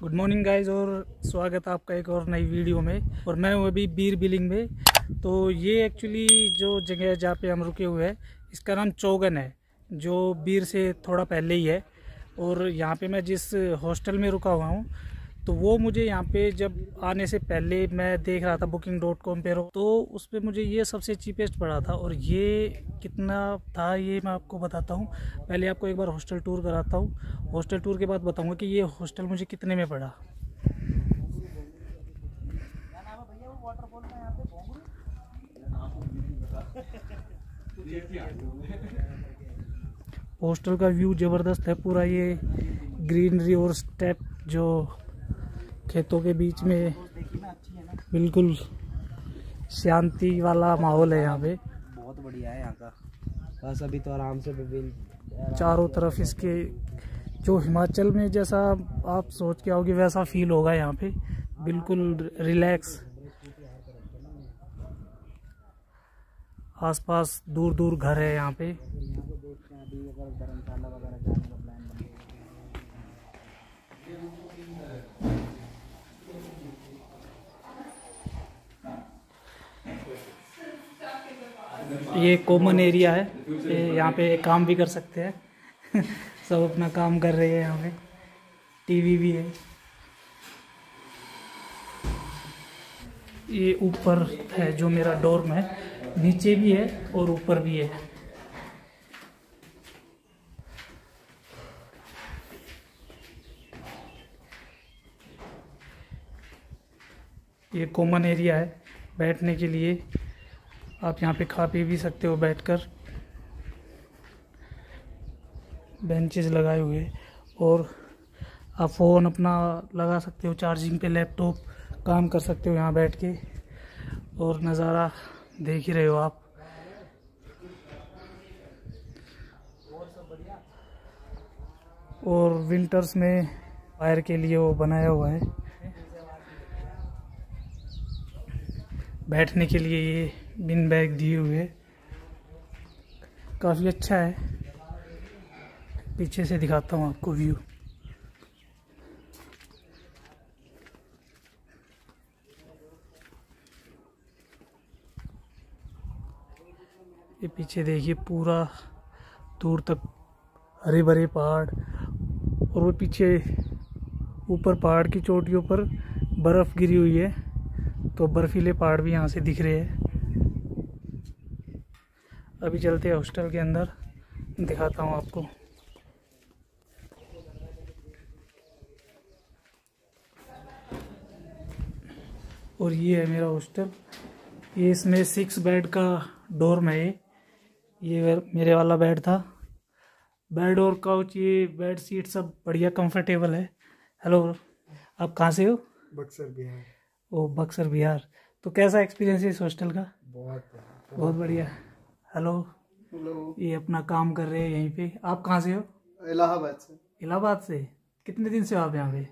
Good morning guys और स्वागत है आपका एक और नई वीडियो में। और मैं हूँ अभी बीर बिलिंग में। तो ये एक्चुअली जो जगह है जहाँ पे हम रुके हुए हैं इसका नाम चौगन है, जो बीर से थोड़ा पहले ही है। और यहाँ पे मैं जिस हॉस्टल में रुका हुआ हूँ तो वो मुझे यहाँ पे जब आने से पहले मैं देख रहा था booking.com पे, तो उस पर मुझे ये सबसे चीपेस्ट पड़ा था। और ये कितना था ये मैं आपको बताता हूँ। पहले आपको एक बार हॉस्टल टूर कराता हूँ, हॉस्टल टूर के बाद बताऊँगा कि ये हॉस्टल मुझे कितने में पड़ा। हॉस्टल का व्यू ज़बरदस्त है, पूरा ये ग्रीनरी और स्टेप जो खेतों के बीच में, बिल्कुल शांति वाला माहौल है यहाँ पे। बहुत बढ़िया है यहाँ का। बस अभी तो आराम से चारों तरफ इसके जो हिमाचल में जैसा आप सोच के आओगे वैसा फील होगा यहाँ पे, बिल्कुल रिलैक्स। आसपास दूर दूर घर है यहाँ पे। ये कॉमन एरिया है, यहाँ पे काम भी कर सकते हैं सब अपना काम कर रहे हैं। यहाँ पे टीवी भी है। ये ऊपर है जो मेरा डोर्म है, नीचे भी है और ऊपर भी है। ये कॉमन एरिया है बैठने के लिए, आप यहाँ पे खा पी भी सकते हो बैठकर। बेंचेस लगाए हुए और आप फ़ोन अपना लगा सकते हो चार्जिंग पे, लैपटॉप काम कर सकते हो यहाँ बैठ के। और नज़ारा देख ही रहे हो आप। और विंटर्स में फायर के लिए वो बनाया हुआ है, बैठने के लिए ये बिन बैग दिए हुए, काफ़ी अच्छा है। पीछे से दिखाता हूँ आपको व्यू। ये पीछे देखिए पूरा दूर तक हरे भरे पहाड़, और वो पीछे ऊपर पहाड़ की चोटियों पर बर्फ़ गिरी हुई है, तो बर्फीले पहाड़ भी यहाँ से दिख रहे हैं। अभी चलते हैं हॉस्टल के अंदर, दिखाता हूँ आपको। और ये है मेरा हॉस्टल। ये इसमें 6 बेड का डोर्म है। ये मेरे वाला बेड था। बेड और काउच, ये बेड सीट सब बढ़िया कंफर्टेबल है। हेलो, आप कहाँ से हो? बक्सर बिहार। ओ, बक्सर बिहार। तो कैसा एक्सपीरियंस है इस हॉस्टल का? बहुत बढ़िया। हेलो, ये अपना काम कर रहे हैं यहीं पे। आप कहाँ से हो? इलाहाबाद से। इलाहाबाद से। कितने दिन से हो आप यहाँ पे?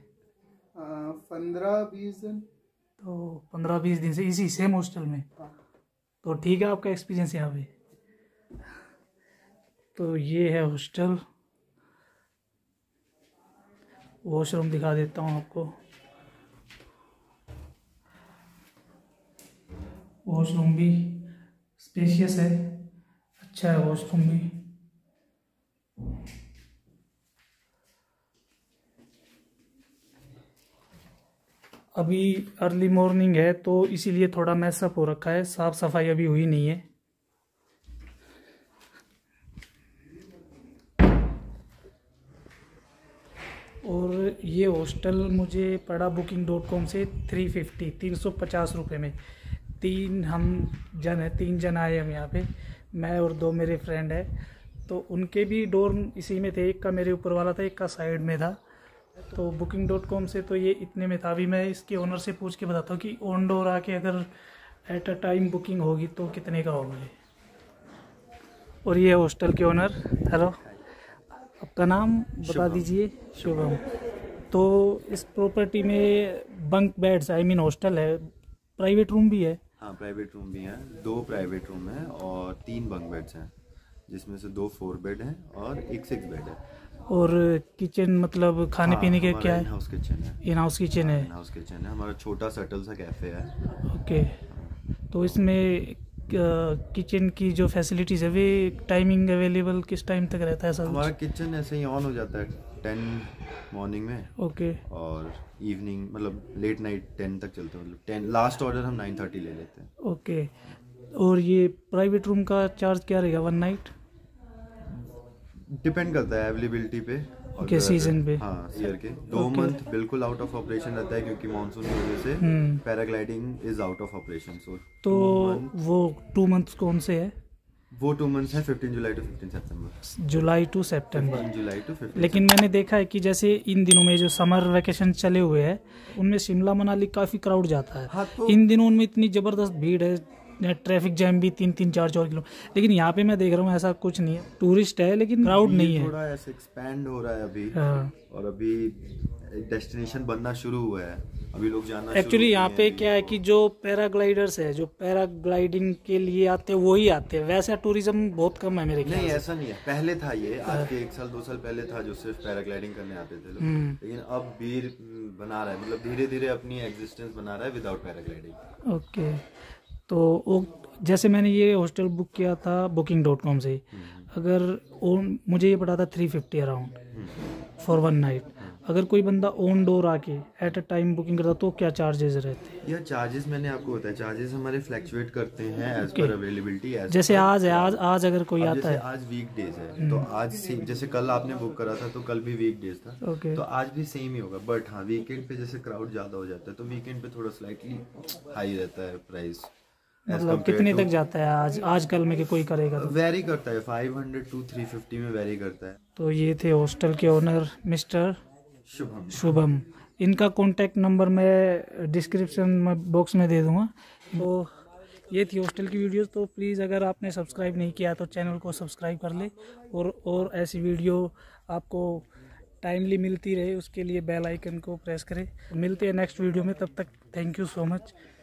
15-20 दिन। तो 15-20 दिन से इसी सेम हॉस्टल में? तो ठीक है आपका एक्सपीरियंस यहाँ पे। तो ये है हॉस्टल। वॉशरूम दिखा देता हूँ आपको। वॉशरूम भी स्पेशियस है, अच्छा है वॉशरूम भी। अभी अर्ली मॉर्निंग है तो इसीलिए थोड़ा मैसअप हो रखा है, साफ सफाई अभी हुई नहीं है। और ये हॉस्टल मुझे पड़ा booking.com से 350 रुपये में। हम 3 जन आए हम यहाँ पे, मैं और 2 मेरे फ्रेंड है। तो उनके भी डोर्म इसी में थे, एक का मेरे ऊपर वाला था, एक का साइड में था। तो booking.com से तो ये इतने में था। अभी मैं इसके ओनर से पूछ के बताता हूँ कि ऑन डोर आके अगर एट अ टाइम बुकिंग होगी तो कितने का होगा ये। और ये हॉस्टल के ओनर। हेलो, आपका नाम बता दीजिए? शुभम। तो इस प्रॉपर्टी में bunk beds, I mean hostel है, प्राइवेट रूम भी है? हाँ, प्राइवेट रूम भी हैं। 2 प्राइवेट रूम हैं और 3 बंक बेड्स हैं, जिसमें से 2 4 बेड हैं और एक 6 बेड है। और किचन मतलब खाने पीने के क्या है? हाउस किचन है। इन हाउस किचन है। इन हाउस किचन है, हमारा छोटा सटल सा कैफे है। ओके, तो इसमें किचन की जो फैसिलिटीज़ है वे टाइमिंग अवेलेबल किस टाइम तक रहता है सब? हमारा किचन ऐसे ही ऑन हो जाता है 10 मॉर्निंग में। ओके, और इवनिंग मतलब लेट नाइट 10 तक चलते हैं, मतलब 10 लास्ट ऑर्डर हम 9:30 ले लेते हैं। ओके। और ये प्राइवेट रूम का चार्ज क्या रहेगा 1 नाइट? डिपेंड करता है अवेलेबिलिटी पे और ओके, सीजन पे। हाँ, ईयर के 2 ओके। मंथ बिल्कुल आउट ऑफ ऑपरेशन रहता है क्योंकि मानसून की वजह से paragliding is out of operation. So तो वो 2 मंथ्स कौन से है? वो 2 मंथ्स है 15 जुलाई टू 15 सितंबर। जुलाई टू सितंबर। 15 जुलाई टू 15। लेकिन मैंने देखा है कि जैसे इन दिनों में जो समर वेकेशन चले हुए हैं उनमें शिमला मनाली काफ़ी क्राउड जाता है। हाँ, तो इन दिनों उनमें इतनी ज़बरदस्त भीड़ है, ट्रैफिक जैम भी 3-4 किलो। लेकिन यहाँ पे मैं देख रहा हूँ ऐसा कुछ नहीं है, टूरिस्ट है लेकिन क्राउड नहीं है। थोड़ा ऐसे एक्सपैंड हो रहा है अभी। हाँ। और अभी डेस्टिनेशन बनना शुरू हुआ है, अभी लोग जाना एक्चुअली यहाँ पे क्या है कि जो पैराग्लाइडर्स है, जो पैराग्लाइडिंग के लिए आते हैं वही आते हैं, वैसा टूरिज्म बहुत कम है मेरे ख्याल नहीं, से। ऐसा नहीं है। पहले था ये, आज के 1 साल 2 साल पहले था जो सिर्फ पैराग्लाइडिंग करने आते थे लोग। लेकिन अब भीड़ बना रहा है, मतलब धीरे धीरे अपनी एग्जिस्टेंस बना रहा है विदाउट पैराग्लाइडिंग। ओके, तो वो जैसे मैंने ये हॉस्टल बुक किया था booking.com से, अगर मुझे ये पड़ा था 350 अराउंड फॉर 1 नाइट। अगर कोई बंदा ऑन डोर आके एट अ टाइम बुकिंग करता तो क्या चार्जेस रहते हैं? यह चार्जेस मैंने आपको बताया, चार्जेस हमारे फ्लैक्चुएट करते हैं एज पर अवेलेबिलिटी। जैसे आज है, आज अगर कोई आता है, आज वीक डेज है तो आज सेम, जैसे कल आपने बुक करा था तो कल भी वीक डेज था। ओके, तो आज भी सेम ही होगा। बट हाँ, वीकेंड पे जैसे क्राउड ज्यादा हो जाता है तो वीकेंड पे थोड़ा स्लाइटली हाई रहता है प्राइस। मतलब कितने तक जाता है आज कल में कि कोई करेगा तो? वेरी करता है, 500 to 350 में वेरी करता है। तो ये थे हॉस्टल के ओनर मिस्टर शुभम। शुभम। इनका कॉन्टैक्ट नंबर मैं डिस्क्रिप्शन बॉक्स में दे दूंगा। तो ये थी हॉस्टल की वीडियोस। तो प्लीज़ अगर आपने सब्सक्राइब नहीं किया तो चैनल को सब्सक्राइब कर ले, और ऐसी वीडियो आपको टाइमली मिलती रहे उसके लिए बेल आइकन को प्रेस करें। मिलते हैं नेक्स्ट वीडियो में, तब तक थैंक यू सो मच।